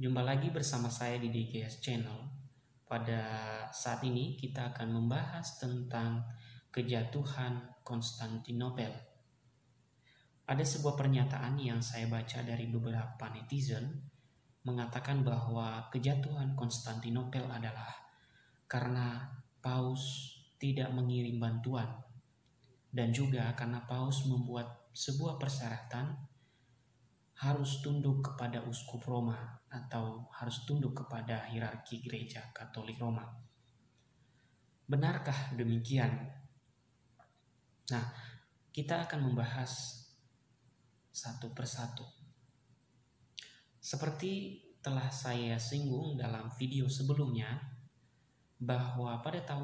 Jumpa lagi bersama saya di DGS Channel. Pada saat ini kita akan membahas tentang kejatuhan Konstantinopel. Ada sebuah pernyataan yang saya baca dari beberapa netizen mengatakan bahwa kejatuhan Konstantinopel adalah karena Paus tidak mengirim bantuan dan juga karena Paus membuat sebuah persyaratan harus tunduk kepada uskup Roma atau harus tunduk kepada hierarki gereja Katolik Roma. Benarkah demikian? Nah, kita akan membahas satu persatu. Seperti telah saya singgung dalam video sebelumnya, bahwa pada tahun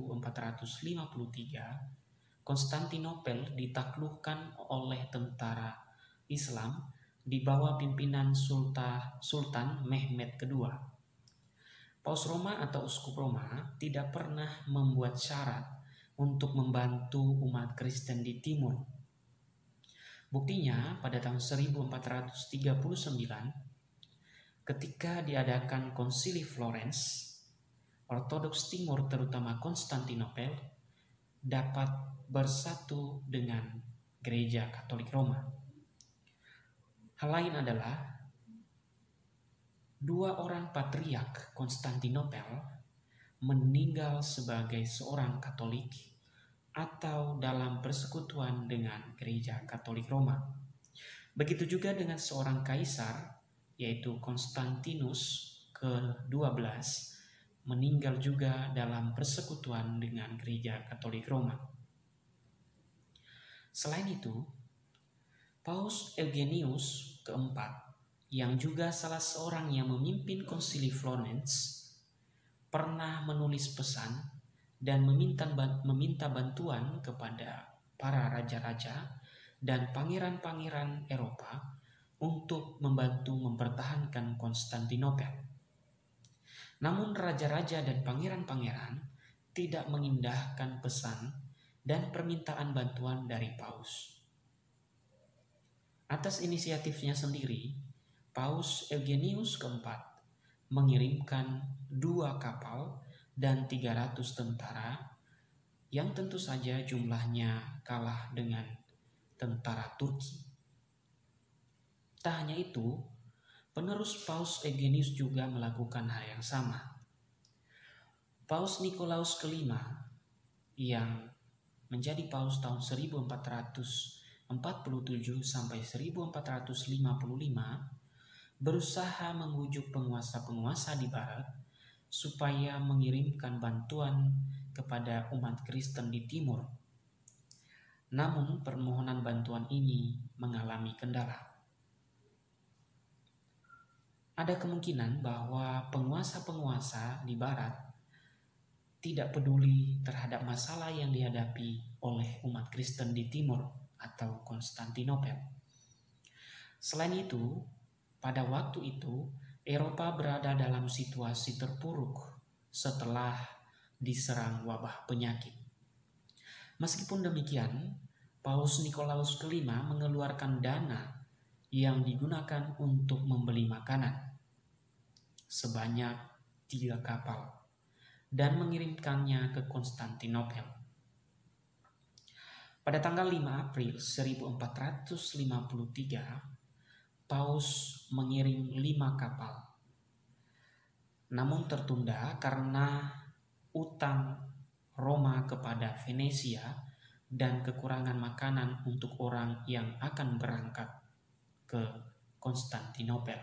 1453 Konstantinopel ditaklukkan oleh tentara Islam di bawah pimpinan Sultan Mehmed II. Paus Roma atau Uskup Roma tidak pernah membuat syarat untuk membantu umat Kristen di timur. Buktinya pada tahun 1439 ketika diadakan Konsili Florence, Ortodoks Timur terutama Konstantinopel dapat bersatu dengan Gereja Katolik Roma. Hal lain adalah dua orang patriark Konstantinopel meninggal sebagai seorang Katolik atau dalam persekutuan dengan Gereja Katolik Roma. Begitu juga dengan seorang kaisar, yaitu Konstantinus ke-12, meninggal juga dalam persekutuan dengan Gereja Katolik Roma. Selain itu, Paus Eugenius keempat, yang juga salah seorang yang memimpin Konsili Florence, pernah menulis pesan dan meminta bantuan kepada para raja-raja dan pangeran-pangeran Eropa untuk membantu mempertahankan Konstantinopel. Namun raja-raja dan pangeran-pangeran tidak mengindahkan pesan dan permintaan bantuan dari Paus. Atas inisiatifnya sendiri, Paus Eugenius keempat mengirimkan 2 kapal dan 300 tentara yang tentu saja jumlahnya kalah dengan tentara Turki. Tak hanya itu, penerus Paus Eugenius juga melakukan hal yang sama. Paus Nikolaus V yang menjadi paus tahun 1447 sampai 1455 berusaha membujuk penguasa-penguasa di barat supaya mengirimkan bantuan kepada umat Kristen di timur. Namun permohonan bantuan ini mengalami kendala. Ada kemungkinan bahwa penguasa-penguasa di barat tidak peduli terhadap masalah yang dihadapi oleh umat Kristen di timur atau Konstantinopel. Selain itu, pada waktu itu Eropa berada dalam situasi terpuruk setelah diserang wabah penyakit. Meskipun demikian, Paus Nikolaus V mengeluarkan dana yang digunakan untuk membeli makanan sebanyak 3 kapal dan mengirimkannya ke Konstantinopel. Pada tanggal 5 April 1453, Paus mengirim 5 kapal. Namun tertunda karena utang Roma kepada Venesia dan kekurangan makanan untuk orang yang akan berangkat ke Konstantinopel.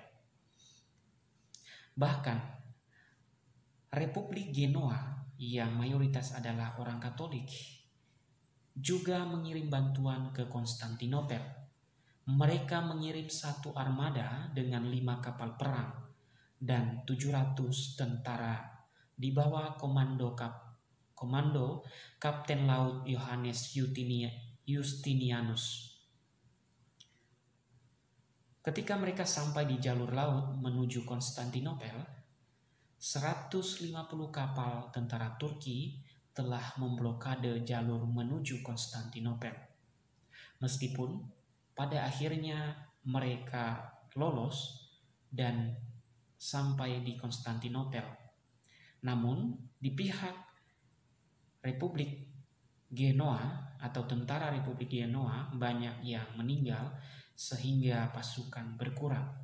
Bahkan Republik Genoa yang mayoritas adalah orang Katolik juga mengirim bantuan ke Konstantinopel. Mereka mengirim 1 armada dengan 5 kapal perang dan 700 tentara di bawah komando Kapten Laut Johannes Justinianus. Ketika mereka sampai di jalur laut menuju Konstantinopel, 150 kapal tentara Turki telah memblokade jalur menuju Konstantinopel. Meskipun pada akhirnya mereka lolos dan sampai di Konstantinopel. Namun di pihak Republik Genoa atau tentara Republik Genoa banyak yang meninggal sehingga pasukan berkurang.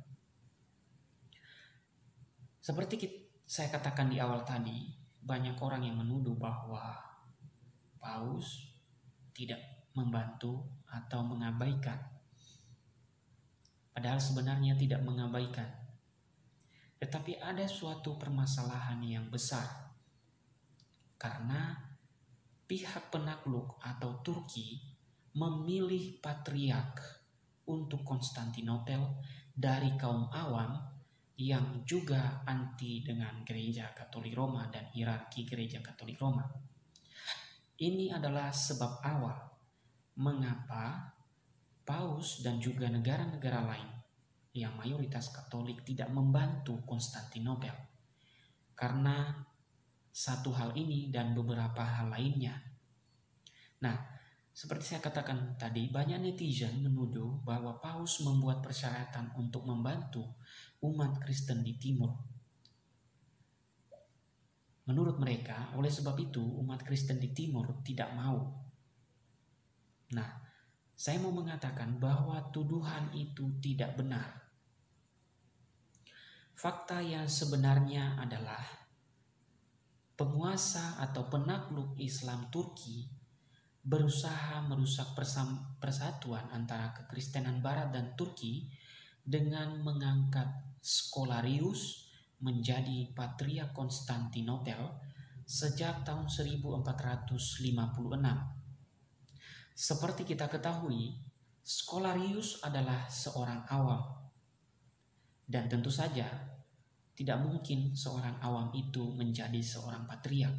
Seperti saya katakan di awal tadi, banyak orang yang menuduh bahwa Paus tidak membantu atau mengabaikan. Padahal sebenarnya tidak mengabaikan. Tetapi ada suatu permasalahan yang besar. Karena pihak penakluk atau Turki memilih patriark untuk Konstantinopel dari kaum awam yang juga anti dengan gereja Katolik Roma dan hierarki gereja Katolik Roma. Ini adalah sebab awal mengapa Paus dan juga negara-negara lain yang mayoritas Katolik tidak membantu Konstantinopel. Karena satu hal ini dan beberapa hal lainnya. Nah, seperti saya katakan tadi, banyak netizen menuduh bahwa Paus membuat persyaratan untuk membantu umat Kristen di Timur. Menurut mereka, oleh sebab itu umat Kristen di Timur tidak mau. Nah, saya mau mengatakan bahwa tuduhan itu tidak benar. Fakta yang sebenarnya adalah penguasa atau penakluk Islam Turki berusaha merusak persatuan antara kekristenan Barat dan Turki dengan mengangkat Scolarius menjadi Patriark Konstantinopel sejak tahun 1456. Seperti kita ketahui, Scolarius adalah seorang awam. Dan tentu saja tidak mungkin seorang awam itu menjadi seorang patriark.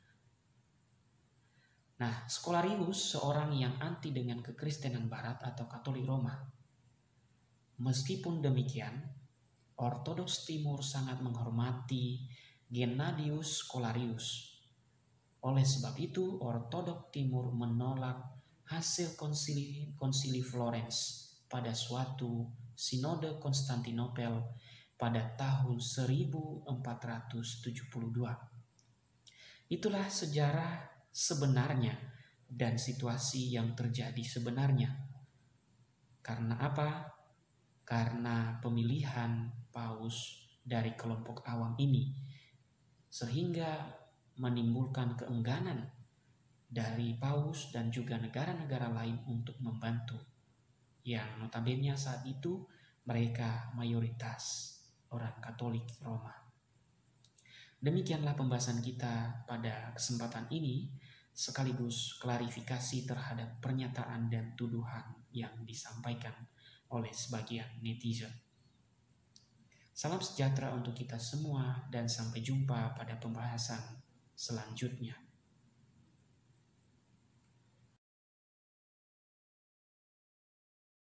Nah, Scolarius seorang yang anti dengan kekristenan Barat atau Katolik Roma. Meskipun demikian, Ortodoks Timur sangat menghormati Gennadius Scolarius. Oleh sebab itu, Ortodoks Timur menolak hasil konsili Florence pada suatu Sinode Konstantinopel pada tahun 1472. Itulah sejarah sebenarnya dan situasi yang terjadi sebenarnya. Karena apa? Karena pemilihan Paus dari kelompok awam ini, sehingga menimbulkan keengganan dari Paus dan juga negara-negara lain untuk membantu. Yang notabene saat itu mereka mayoritas orang Katolik Roma. Demikianlah pembahasan kita pada kesempatan ini, sekaligus klarifikasi terhadap pernyataan dan tuduhan yang disampaikan oleh sebagian netizen. Salam sejahtera untuk kita semua dan sampai jumpa pada pembahasan selanjutnya.